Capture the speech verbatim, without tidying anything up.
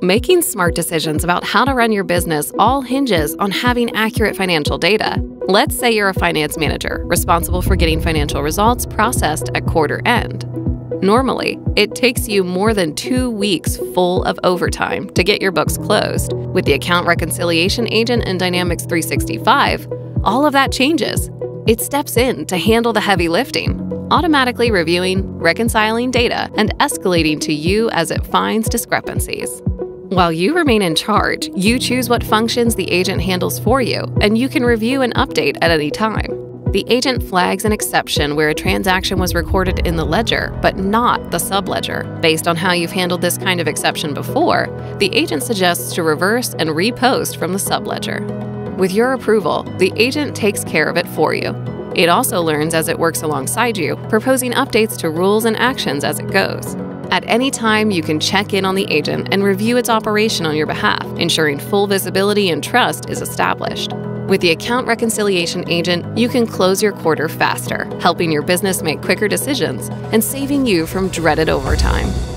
Making smart decisions about how to run your business all hinges on having accurate financial data. Let's say you're a finance manager responsible for getting financial results processed at quarter end. Normally, it takes you more than two weeks full of overtime to get your books closed. With the account reconciliation agent in Dynamics three sixty-five, all of that changes. It steps in to handle the heavy lifting, automatically reviewing, reconciling data, and escalating to you as it finds discrepancies. While you remain in charge, you choose what functions the agent handles for you, and you can review and update at any time. The agent flags an exception where a transaction was recorded in the ledger, but not the subledger. Based on how you've handled this kind of exception before, the agent suggests to reverse and repost from the subledger. With your approval, the agent takes care of it for you. It also learns as it works alongside you, proposing updates to rules and actions as it goes. At any time, you can check in on the agent and review its operation on your behalf, ensuring full visibility and trust is established. With the account reconciliation agent, you can close your quarter faster, helping your business make quicker decisions and saving you from dreaded overtime.